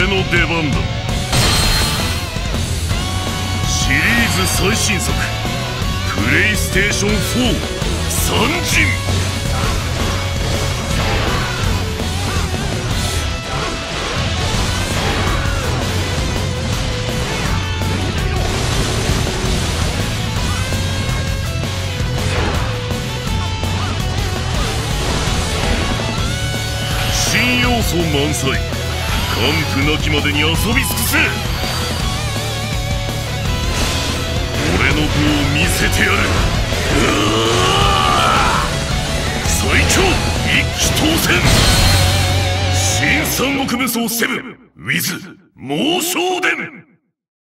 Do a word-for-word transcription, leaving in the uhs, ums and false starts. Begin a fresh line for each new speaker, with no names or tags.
俺の出番だ。シリーズ最新作プレイステーションフォー参陣。新要素満載、完膚なきまでに遊び尽くせ。俺の部を見せてやる。最強一騎当選新三国無双セブン with 猛将伝。